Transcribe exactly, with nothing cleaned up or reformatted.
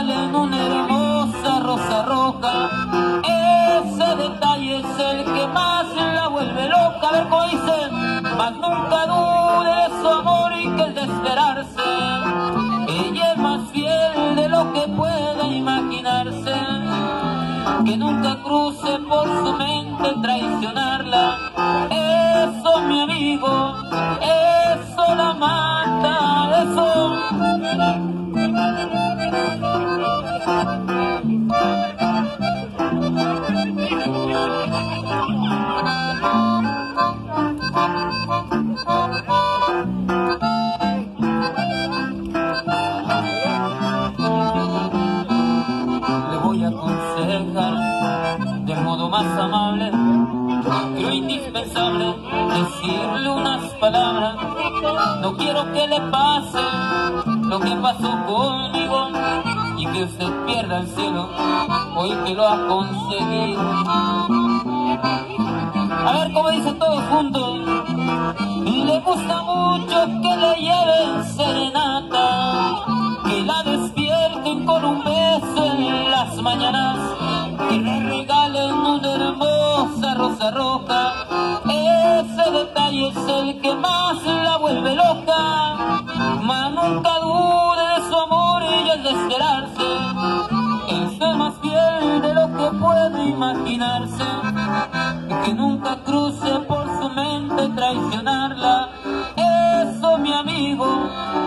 regalen una hermosa rosa roja. Ese detalle es el que más la vuelve loca. A ver cómo dice: mas nunca dude de su amor y que el de esperarse, ella es más fiel de lo que pueda imaginarse. Que nunca cruce por su mente traicionarla. Eso, mi amigo, eso la mata, eso. Le voy a aconsejar del modo más amable, creo indispensable decirle unas palabras. No quiero que le pase lo que pasó conmigo y que usted pierda el cielo hoy que lo ha conseguido. A ver cómo dicen todos juntos: le gusta mucho que le lleven serenata, que la despierten con un beso en las mañanas, que le regalen una hermosa rosa roja. Ese detalle es el que más la vuelve loca. Mas nunca dude de su amor, ella es de esperarse, es más fiel de lo que puede imaginarse. Que nunca cruce por su mente traicionarla. Eso, mi amigo,